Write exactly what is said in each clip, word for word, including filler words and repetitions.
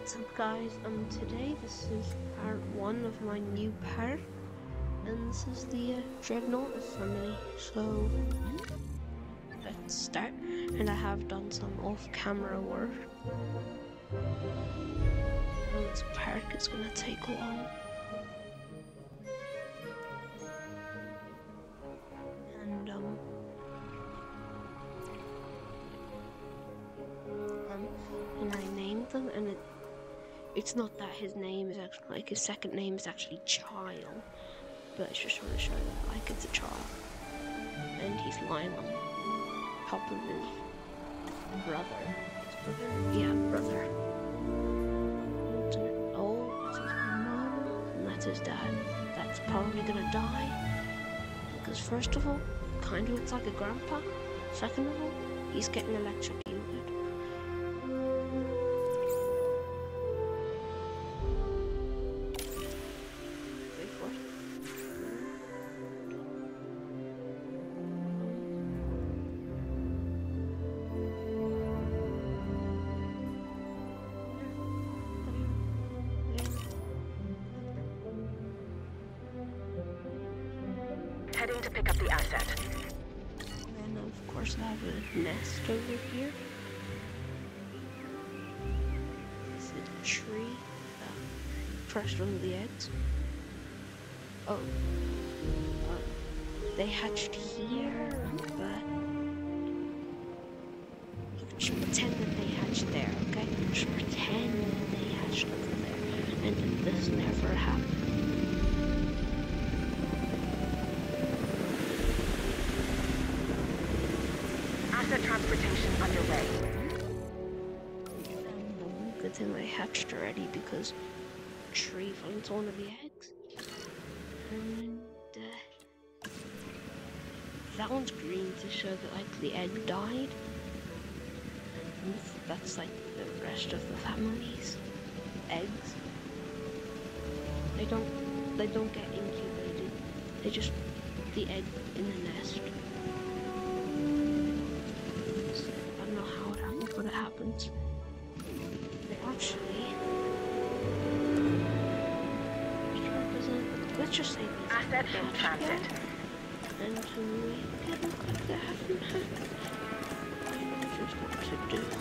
What's up guys, um today this is part one of my new part, and this is the uh, Dreadnought family. So let's start, and I have done some off-camera work. And this part is gonna take long. And um um and I named them, and it It's not that his name is actually, like, his second name is actually Child, but it's just trying to show that, like, it's a child. And he's lying on top of his brother. His brother? Yeah, brother. Oh, that's his mom, and that's his dad. That's probably gonna die, because first of all, kind of looks like a grandpa. Second of all, he's getting electrocuted. Heading to pick up the asset. And of course I have a nest over here. It's a tree. Uh, crushed one of the eggs. Oh. Uh, they hatched here, but just pretend that they hatched there, okay? Just pretend that they hatched over there. And that this never happened. Asset transportation underway. Um, good thing they hatched already, because a tree fell into one of the eggs. And uh, that one's green to show that, like, the egg died. And that's like the rest of the family's eggs. They don't they don't get incubated. They just the egg in the nest. What happens? They actually let's just say these asset in transit. And to get them cut that haven't happened. I know just what to do.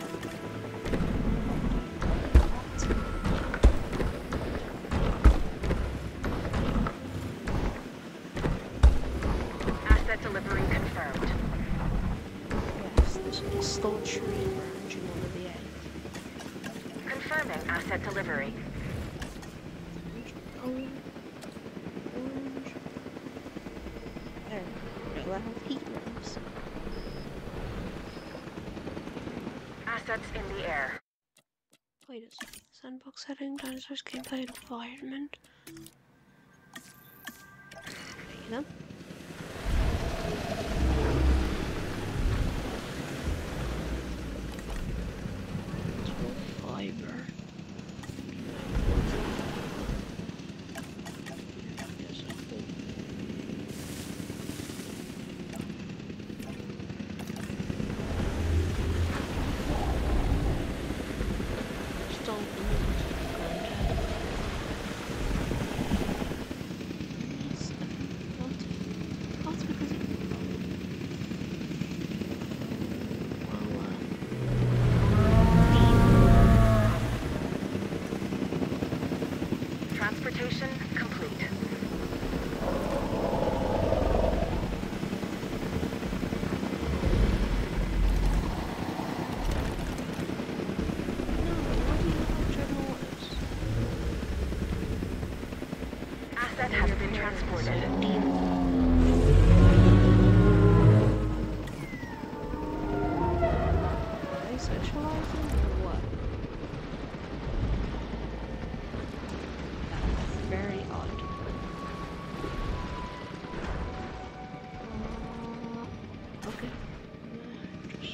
Asset delivery confirmed. Stole tree branching one of the eggs. Confirming asset delivery. Orange. Orange. There. No, I have heat lamps. Assets in the air. Wait a second. Sandbox setting, dinosaurs, gameplay, environment. Okay, then. Fiber. Transportation complete. Asset has been transported. Are they socializing or what? Very odd. Uh, okay. Just...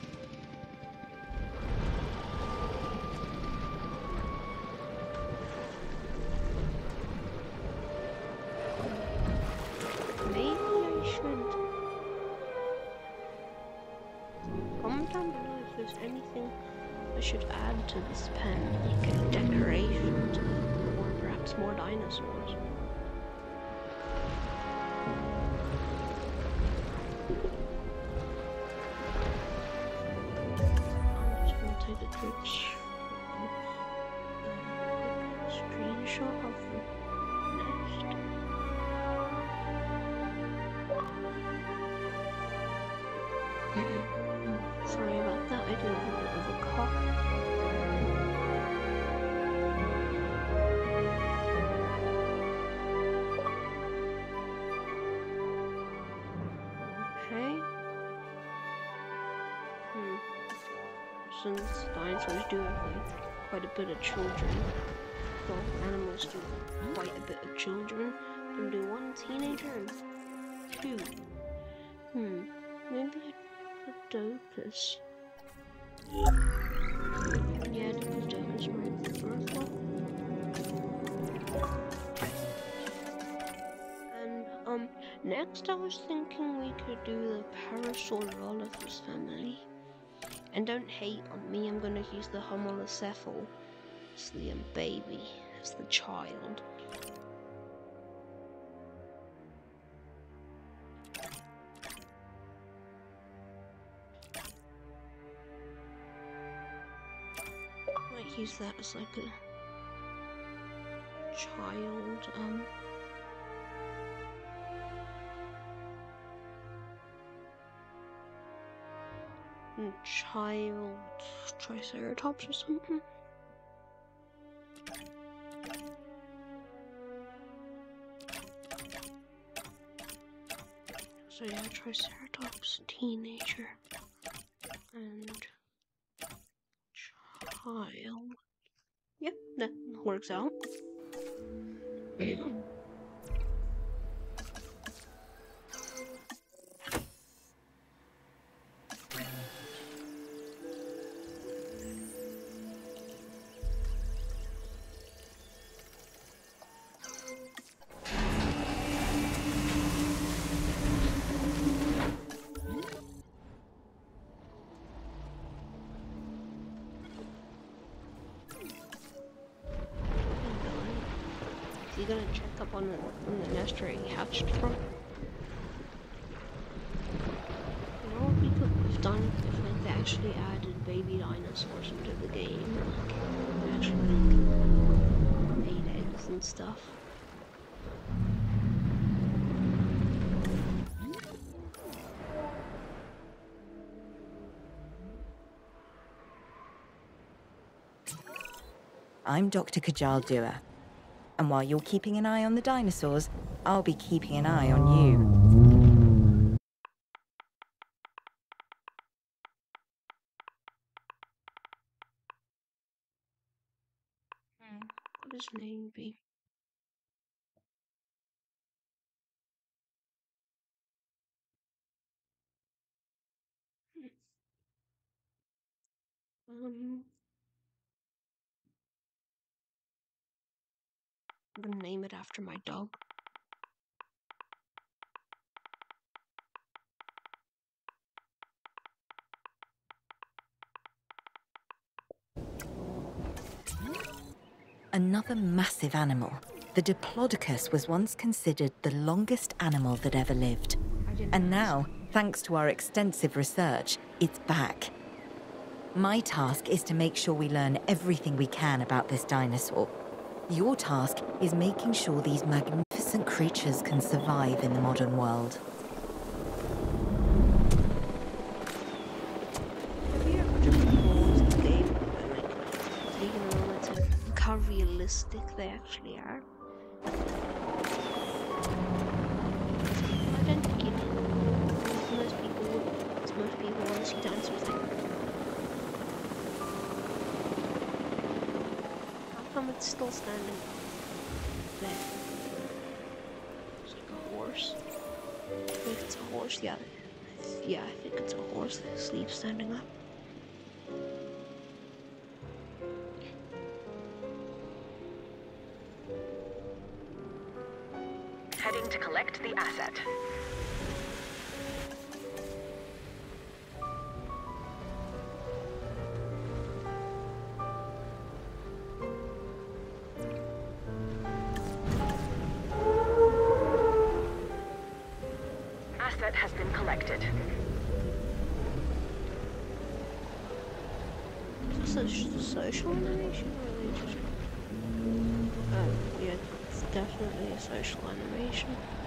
Maybe I should comment down below if there's anything I I should add to this pen, like a decoration, or perhaps more dinosaurs. I'm just gonna take a quick sh uh, screenshot of the nest. Sorry about that, I do have a bit of a cough. Okay. Hmm. Since dinosaurs do have like quite a bit of children, well, animals do quite a bit of children, I'm gonna do one teenager and two. Hmm. Maybe a Diplodocus. Yeah, Diplodocus right the first one. And um, next I was thinking we could do the Parasaurolophus family. And don't hate on me, I'm gonna use the Homolocephal as the um, baby, as the child. Might use that as like a child, um... child Triceratops or something. So yeah, Triceratops, teenager, and child. Yep, that works out. You gonna check up on the, on the nest where he hatched from? You know what we could have done if like they actually added baby dinosaurs into the game, like actually laid eggs and stuff. I'm Doctor Kajal Dua. And while you're keeping an eye on the dinosaurs, I'll be keeping an eye on you. Hmm. What would his name be? Um, I'm gonna name it after my dog. Another massive animal. The Diplodocus was once considered the longest animal that ever lived. And now, thanks to our extensive research, it's back. My task is to make sure we learn everything we can about this dinosaur. Your task is making sure these magnificent creatures can survive in the modern world. Have you ever just paused the game and like taken a moment to look how realistic they actually are? I don't think you do. Most people would. Most people want to see dinosaurs like how come it's still standing there? It's like a horse. I think it's a horse, yeah. Yeah, I think it's a horse that's asleep standing up. Heading to collect the asset. collected. Is this a social animation or are they just... Oh, yeah, it's definitely a social animation.